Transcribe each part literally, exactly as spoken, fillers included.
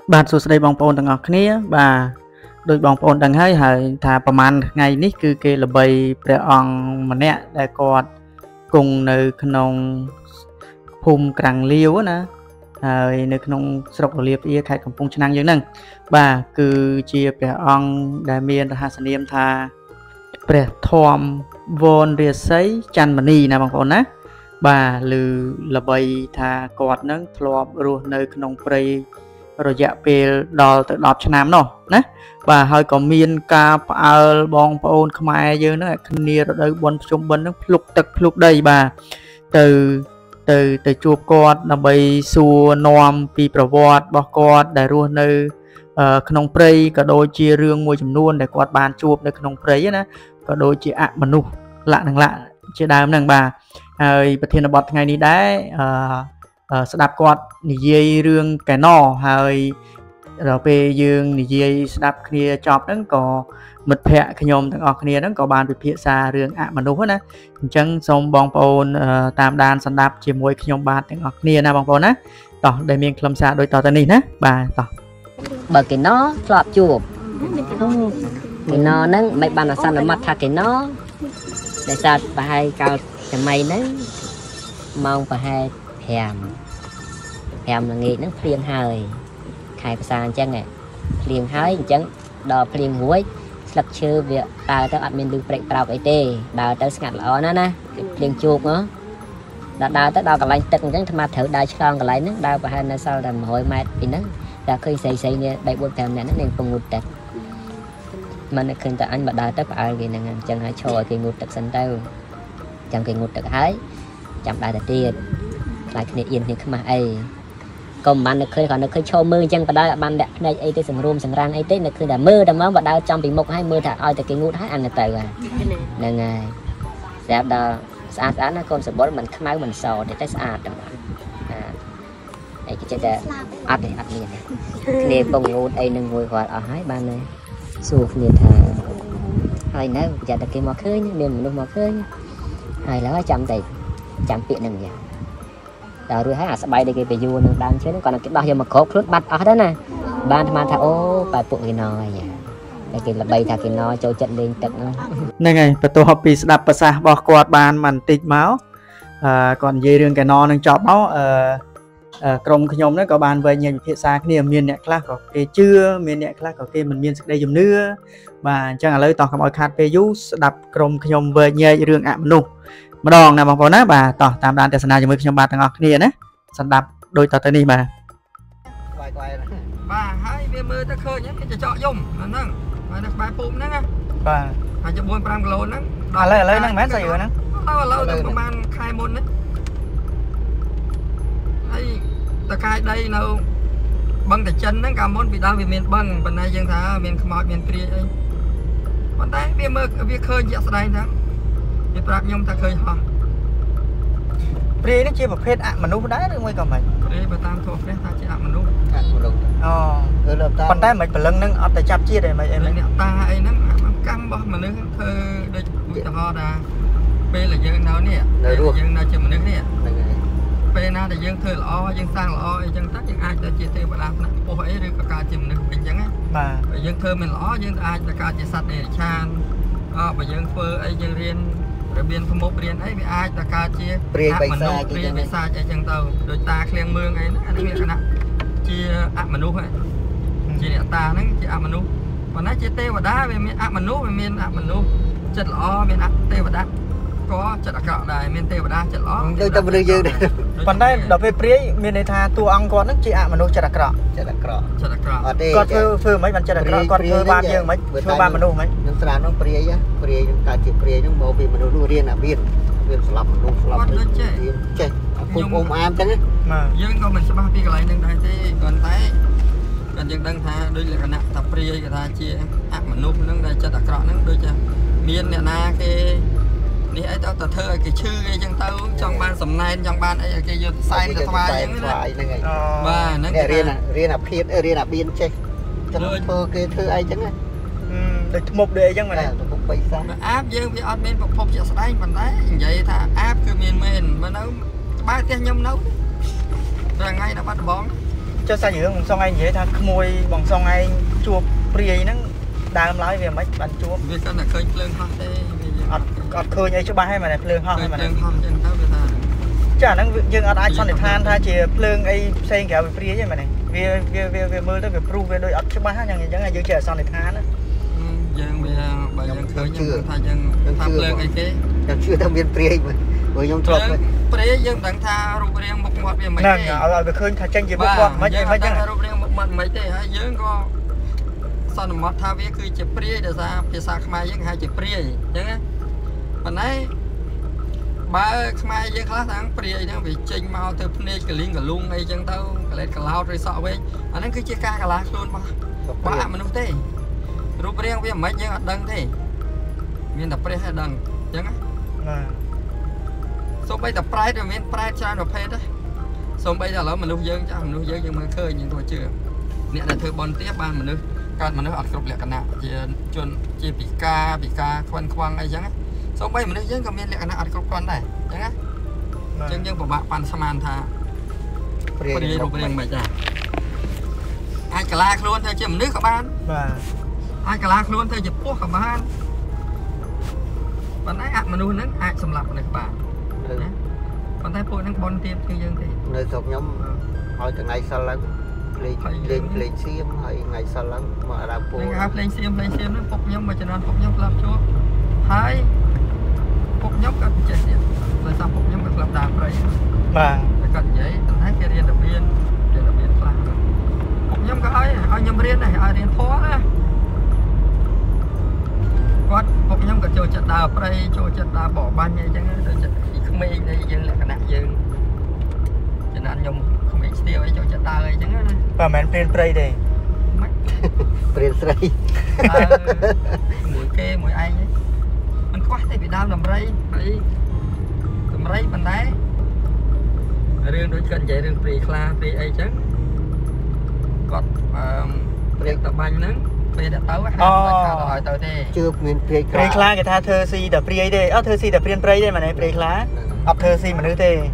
បាទសួស្តីបងប្អូនទាំងអស់គ្នាបាទដោយបងប្អូនដឹងហើយហើយថាប្រហែលថ្ងៃនេះគឺគេល្បីព្រះអង្គម្នាក់ដែលគាត់គង់នៅក្នុងភូមិក្រាំងលាវណាហើយនៅក្នុងស្រុករលាផ្អៀខេត្តកំពង់ឆ្នាំងយើងហ្នឹងបាទគឺជាព្រះអង្គដែលមានរហស្សនាមថាព្រះធម្មវនរាសីច័ន្ទមនីណាបងប្អូនណាបាទឬល្បីថាគាត់នឹងធ្លាប់រស់នៅក្នុងព្រៃរយៈពេលដល់ទៅដប់ឆ្នាំនោះណាបាទហើយក៏មានការផ្អើលបងប្អូនខ្មែរយើងហ្នឹងគ្នារដូវបុណ្យភ្ជុំបិណ្ឌហ្នឹងភ្លុកទឹកភ្លុកដីបាទទៅទៅទៅជួបគាត់ដើម្បីសួរនាំពីប្រវត្តិរបស់គាត់ដែលរស់នៅក្នុងព្រៃក៏ដូចជារឿងមួយចំនួនដែលគាត់បានជួបនៅក្នុងព្រៃណាក៏ដូចជាអមនុស្សលក្ខណៈជាដើមហ្នឹងបាទហើយប្រធានបទថ្ងៃនេះដែរអឺស្ដាប់គាត់និយាយរឿងកែណហើយដល់ពេលយើងនិយាយស្ដាប់គ្នាចប់ហ្នឹងក៏មិត្តភ័ក្តិខ្ញុំទាំងអស់គ្នាហ្នឹងក៏បានពិភាក្សារឿងអមនុស្សណាអញ្ចឹងសូមបងប្អូនតាមដានស្ដាប់ជាមួយខ្ញុំបាទទាំងអស់គ្នាណាបងប្អូនណាតោះដែលមានខ្លឹមសារដូចតទៅនេះណាបាទតោះបើកេណធ្លាប់ជួបកេណហ្នឹងមិនបានអាសន្នមត់ថាកេណដែលសាទប្រហែលកាលសម័យហ្នឹងម៉ោងប្រហែល5 5ល្ងាចហ្នឹងភ្លៀងហើយខែភាសាអញ្ចឹងភ្លៀងហើយអញ្ចឹងដល់ភ្លៀងរួចស្លឹកឈើវាដើរទៅអត់មានលឺព្រែកប្រោកអីទេដើរទៅស្ងាត់ល្អណាស់ណាភ្លៀងជោកហ៎ដល់ដើរទៅដល់កន្លែងទឹកអញ្ចឹងអាត្មាត្រូវដើរឆ្លងកន្លែងហ្នឹងដើរប្រហែលនៅសល់តែ100ម៉ែត្រពីហ្នឹងតែឃើញស្រីស្រីនេះ3 4 5នាក់ហ្នឹងនឹងពងូតទឹកមិនឃើញតែអញមកដើរទៅផ្អើលគេហ្នឹងអញ្ចឹងហើយឈរឲ្យគេងូតទឹកសិនទៅចាំគេងូតទឹកហើយចាំដើរទៅទៀតខ្លាចគ្នាអៀនគ្នាខ្មាស់អីក៏មិនបាននឹកឃើញគាត់នឹកឃើញឈរមើលអញ្ចឹងបដៅអត់បានដាក់ភ្នែកអីទេសម្រួមសម្រាំងអីទេនឹកឃើញតែមើលតែមកបដៅចំពីមុខហើយមើលថាឲ្យតែគេងូតហើយអញទៅហ្នឹងហើយស្រាប់ដល់ស្អាតស្អាតណាកូនសបុលមិនខ្មៅមិនសទេតែស្អាតតែអីគេចេះតែអត់ទេអត់មានគ្នាពងងូតអីនឹងមួយគាត់អស់ហើយបានសួរគ្នាថាហើយនៅប្រយ័ត្នតែគេមកឃើញមានមនុស្សមកឃើញហើយឡើយចាំតែចាំពាក្យនឹងយ៉ាងដល់រួចហើយអាស្បៃដែលគេទៅយួរនឹងដើមឈើហ្នឹងគាត់គេដោះយកមកគ្របខ្លួនបាត់អស់ទៅណាបានអាត្មាថាអូបែបពួកគេណហើយតែគេល្បីថាគេណចូលចិត្តលេងទឹកហ្នឹងហ្នឹងហើយបន្ទាប់ពីស្ដាប់ប្រសាសន៍របស់គាត់បានបន្តិចមកអឺគាត់និយាយរឿងកែណនឹងចប់មកអឺក្រុមខ្ញុំហ្នឹងក៏បានវែងញែកពិភាក្សាគ្នាមានអ្នកខ្លះក៏គេជឿមានអ្នកខ្លះក៏គេមិនមានសេចក្តីជំនឿបាទអញ្ចឹងឥឡូវតោះកុំឲ្យខាតពេលយូរស្ដាប់ក្រុមខ្ញុំវែងញែករឿងអមនុស្សម្ដងណាបងប្អូនណាបាទតោះតាមដានទស្សនាជាមួយខ្ញុំបាទទាំងអស់គ្នាណាស្ដាប់ដូចតទៅនេះបាទក្វាយក្វាយបាទហើយវាមើលទៅឃើញគេចចកយំហ្នឹងបាទនៅក្បែរពុំហ្នឹងណាបាទអាច4 5គីឡូហ្នឹងឥឡូវឥឡូវហ្នឹងមិនមែនស្អីហ្នឹងឥឡូវទៅប្រហែលខែមុនហ្នឹងហើយតកាយដីនៅបឹងតាចិនហ្នឹងកាលមុនពីដើមវាមានបឹងប៉ុន្តែយើងថាមានខ្មោចមានព្រាយអីប៉ុន្តែវាមើលវាឃើញជាក់ស្ដែងហ្នឹងវាប្រាប់ខ្ញុំថាឃើញហោះព្រាយនេះជាប្រភេទអមនុស្សដែរឬមួយក៏មិនព្រាយបើតាមធម៌ព្រះថាជាអមនុស្សអមនុស្សអូគឺលើតាមប៉ុន្តែមិនព្រលឹងនឹងអត់ទៅចាប់ជាតិទេមិនអីអ្នកតាអីហ្នឹងកម្មរបស់មនុស្សធ្វើដូចឧទាហរណ៍ថាពេលដែលយើងនៅនេះយើងនៅជាមនុស្សនេះហ្នឹងហើយពេលណាដែលយើងធ្វើល្អយើងសាងល្អអីចឹងទៅយើងអាចទៅជាទេវតាថ្នាក់ខ្ពស់អីឬក៏កើតជាមនុស្សវិញចឹងណាបាទបើយើងធ្វើមិនល្អយើងអាចទៅកើតជាសត្វដេរឆានអបើយើងធ្វើអីយើងរៀនរបៀនប្រមុខរៀនអីវាអាចទៅកើតជាព្រាយបិសាចព្រាយបិសាចអីចឹងទៅដោយតាឃ្លៀងមើងអីហ្នឹងអានេះលក្ខណៈជាអមនុស្សហ្នឹងជាអ្នកតាហ្នឹងជាអមនុស្សប៉ុន្តែជាទេវតាវាមានអមនុស្សវាមានអមនុស្សចិត្តល្អមានអទេវតាក៏ចិត្តអាក្រក់ដែរមានទេវតាចិត្តល្អដូចតែមនុស្សយើងដែរប៉ុន្តែដល់ពេលព្រាយមានន័យថាតួអង្គគាត់ហ្នឹងជាអមនុស្សចិត្តអាក្រក់ចិត្តអាក្រក់ចិត្តអាក្រក់អត់ទេគាត់ធ្វើធ្វើមិនបានចិត្តអាក្រក់គាត់ធ្វើបាបយើងមិនធ្វើបាបមនុស្សមិននឹងស្រានហ្នឹងព្រាយព្រាយនឹងកើតជាព្រាយហ្នឹងមកពីមនុស្សនោះរៀនអាមានមានស្លាប់មនុស្សស្លាប់ទៅចេះចេះពុំអ៊ំអាមចឹងណាយើងក៏មិនច្បាស់ពីកន្លែងហ្នឹងដែរទេប៉ុន្តែគាត់យើងដឹងថាដូចលក្ខណៈថាព្រាយគេថាជាអមនុស្សហ្នឹងដែលចិត្តអាក្រក់ហ្នឹងដូចជាមានអ្នកណាគេនេះអីទៅទៅធ្វើឲ្យគេឈឺអីចឹងទៅចង់បានសំណែនចង់បានអីឲ្យគេយកសែនទៅថ្វាយចឹងណាហ្នឹងហើយបាទហ្នឹងគេរៀនរៀនអាភៀតរៀនអាបៀនចេះចឹងធ្វើគេធ្វើអីចឹងណាដូចធ្មប់ដូចអីចឹងមែនទេធ្មប់បិសាអាបយើងវាអត់មានប្រភពជាក់ស្ដែងប៉ុន្តែនិយាយថាអាបគឺមានមែនបើនៅក្បែរផ្ទះខ្ញុំនៅថ្ងៃនៅបាត់ដំបង cho sao giữa bằng song anh vậy ta môi bằng song anh chua priê nó đam lái về mấy bạn chua vì cái là khơi lương hot đấy còn khơi như cho ba hay mà này lương hot hay mà này chả nó nhưng ở ai xong để than tha chỉ lương ấy xây kẹo về priê vậy mà này vì vì vì vì mưa đó về pru về đôi ấp cho ba hay chẳng ngày giữ chờ xong để than đó dân bây giờ bây giờ khơi nhưng thay dân tham lương ấy kế chưa tham viên priê mà với nhóm trộm priê dân đặng tha rụp riêng một một về mấy nè ở về khơi thay tranh gì một một mấy mấy dân rụp riêng một một mấy thế hay dân có sau một tha về cứ chỉ priê để ra phía xa khai dân hai chỉ priê chứ còn đấy ba khai dân khác tháng priê nó bị chênh mau từ này cái liên cái luôn ấy dân tao cái lấy cái lao rồi sợ với anh ấy cứ chia ca cái lá luôn mà ba mình không thế rụp riêng về mấy dân đăng thế miền tập priê hay đăng chứ số bây giờ price rồi miền price cho nó phê đấy số bây giờ là mình nuôi dân cho mình nuôi dân nhưng mà khơi những thôi chưa nè là thưa bon tiếp ban mình nuôi can mình nuôi ở cục lẹ cạn nè chỉ chôn chỉ bị ca bị ca khoan khoang ấy chẳng số bây mình nuôi dân còn miền lẹ cạn nè ở cục con này chẳng á dân dân của bạn pan saman tha priê rồi priê mày ra ai cả la luôn thôi chứ mình nuôi các bạn ai cả la luôn thôi chỉ buộc các bạn bạn ấy ăn mình nuôi nó ai xâm lập này các bạn còn thấy phụ năng bon tiêm như dân thì nơi thuộc nhóm hỏi từ ngày sau lắm lên lên lên xiêm hay ngày sau lắm mà làm phụ lên xiêm lên xiêm nó phục nhóm mà cho nên phục nhóm làm chúa hai phục nhóm cần chết điện rồi sao phục nhóm cần làm đàm rồi mà cần giấy tình thấy kia riêng đặc biệt riêng đặc biệt là phục nhóm có ai ai nhóm riêng này ai riêng khó á quát phục nhóm cần cho trận đào đây cho trận đào bỏ ban như chẳng rồi trận không mấy đây dân là cái nạn dân cho nên nhung không biết tiêu ấy cho trận đào ấy chẳng và mình trên play đây trên play mũi kê mũi ai ấy mình quát thì bị đau làm rây ấy làm rây bên đấy riêng đối cần vậy riêng play kla play ấy chứ còn play tập banh nữa play đã tấu hỏi tới đây chưa miền play play kla người ta thơ si đập play đây ơ thơ si đập play đây mà này play kla ập thơ si mà nữ tê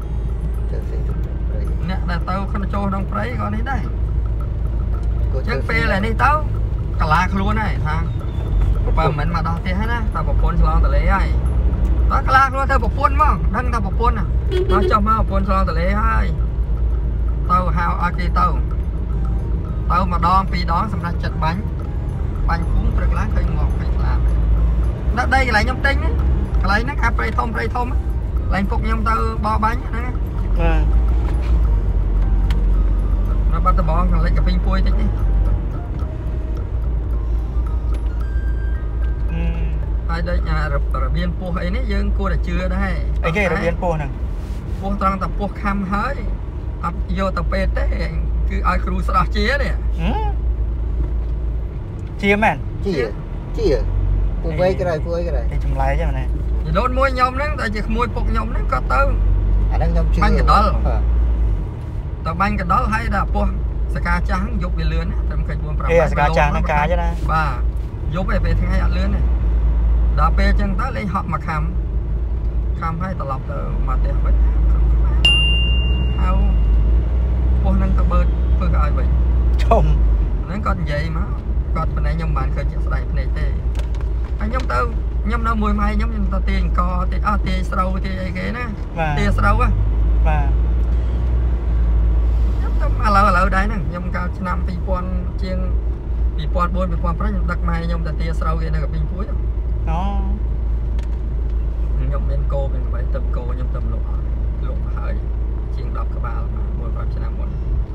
nè là tao không cho đông play con đi đây chắc phê là đi tao cả lạc luôn này thằng và mình mà đo tiền hết á tao một phun salon tao lấy ai tao cả lạc luôn tao một phun mà đăng tao một phun à tao cho mà một phun salon tao lấy hai tao hao ok tao tao mà đo pi đó xong ra chật bánh bánh cũng rất lá khơi ngọt phải làm đó đây lại nhom tinh á lại nó cà phê thơm phê thơm á lại phục nhom tao bo bánh á nó bắt tao bỏ thằng lấy cà phê pui tích đi ai đây nhà rồi biên pua ấy nấy dân cua là chưa đây ấy cái rồi biên pua nè pua trăng tập pua khăm hơi ấp vô tập pê té cứ ai kêu sao chia nè chia mà chia chia pua vây cái này pua vây cái này thì chúng lấy chứ mà này đốt môi nhom đấy tại chỉ môi phục nhom đấy có tao à đang nhom chưa banh cái đó tao banh cái đó hay là pua ska trắng dục về lươn á tao phải buông phải ska trắng nó cá chứ này ba dục về về thằng hay ăn lươn này đào pe chân tới lấy họ mà khăm khăm hay tao lọc mà tiền với ao pua năng tao bơi bơi ai vậy chồng nó còn vậy mà còn bên này nhom bạn khơi chợ này bên này tê anh nhom tao nhom đâu mùi mai nhom tao tiền co tiền à tiền sầu tiền cái ghế nè tiền sầu á và à lỡ lỡ đấy nè nhom cao năm pi pon chiên pi pon buôn pi pon nhom đặt mai nhom tao tiền sầu cái này gặp pin cuối nó nhom bên cô bên vậy tầm cô nhom tầm lộ lộ hơi chiên đập các bạn mà buôn phạm cho năm một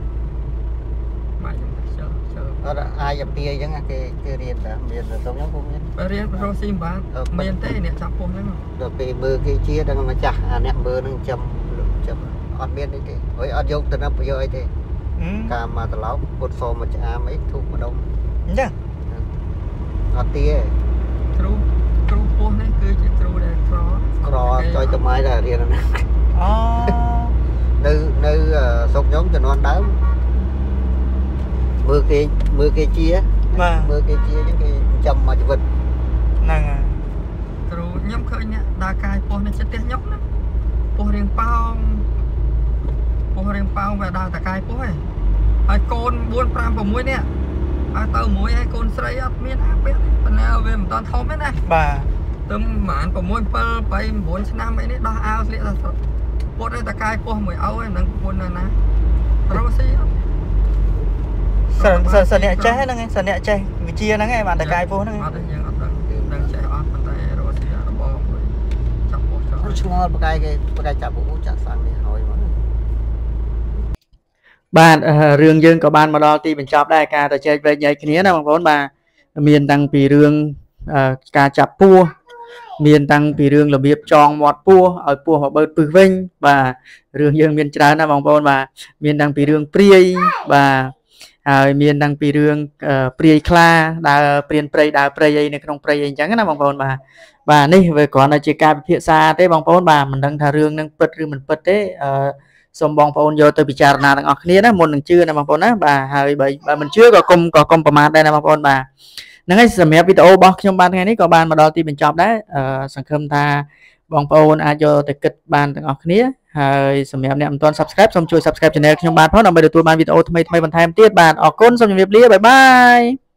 mà nhom chờ chờ ai dập tia chẳng cái cái riêng đã miền là sống nhóm cũng biết riêng rồi xin bạn miền tây nè chạm phun đấy mà rồi về mưa cái chia đang mà chả à nè mưa đang chầm chầm on biên đấy thế ôi on vô từ năm bây giờ thế cả mà từ lâu một số mà chả mấy thuộc mà đông chứ on tia tru tru phun đấy cứ chỉ tru để cro cro cho cho mai là riêng nè nơi nơi sống nhóm cho non đá mưa kia mưa kia chia mà mưa kia chia những cái chầm mà vật năng rồi nhóm khơi nè đa cài po này sẽ tiếc nhóc đó po riêng bao po riêng bao và đa ta cài po ấy ហើយកូនbốn năm sáuនេះឲ្យទៅមួយឲ្យកូនស្រីអត់មានអាពាក់ប៉ុន្តែវាមិនតាន់ធំទេណាបាទទៅប្រហែល6 7 8 9ឆ្នាំអីនេះដោះអាវស្លៀកតែពុតឲ្យតកាយពោះមួយអោហ្នឹងប្រពន្ធណារស់ស៊ីអត់សអ្នកចេះហ្នឹងឯងសអ្នកចេះវិជាហ្នឹងឯងបានតកាយពោះហ្នឹងអត់ទេយើងអត់ដឹងដឹងចេះអត់ប៉ុន្តែរស់ស៊ីរបស់មួយចាប់ពោះចោលឆ្ងល់បកាយគេបកាយចាប់ពោះចាក់សាំងនេះហើយមកបាទរឿងយើងក៏បានមកដល់ទីបញ្ចប់ដែរការទៅចែកវែកញែកគ្នាណាបងប្អូនបាទមានតាំងពីរឿងការចាប់ពោះមានតាំងពីរឿងរបៀបចងមាត់ពោះឲ្យពោះមកបើកពឹសវិញបាទរឿងយើងមានច្រើនណាបងប្អូនបាទមានតាំងពីរឿងព្រាយបាទហើយមានតាំងពីរឿងព្រាយខ្លាដើរព្រានព្រៃដើរព្រៃអីនៅក្នុងព្រៃអីអញ្ចឹងណាបងប្អូនបាទបាទនេះវាគ្រាន់តែជាការពិភាក្សាទេបងប្អូនបាទមិនដឹងថារឿងនឹងពិតឬមិនពិតទេអឺសូមបងប្អូនយកទៅពិចារណាទាំងអស់គ្នាណាមុននឹងជឿណាបងប្អូនណាបាទហើយបើមិនជឿក៏កុំក៏កុំប្រមាថដែរណាបងប្អូនបាទហ្នឹងហើយសម្រាប់វីដេអូរបស់ខ្ញុំបានថ្ងៃនេះក៏បានមកដល់ទីបញ្ចប់ដែរអឺសង្ឃឹមថាបងប្អូនអាចយកទៅគិតបានទាំងអស់គ្នាហើយសម្រាប់អ្នកមិនទាន់ Subscribe សូមជួយ Subscribe Channel ខ្ញុំបានផងដើម្បីទទួលបានវីដេអូថ្មីៗបន្ថែមទៀតបាទអរគុណសូមជម្រាបលាបាយបាយ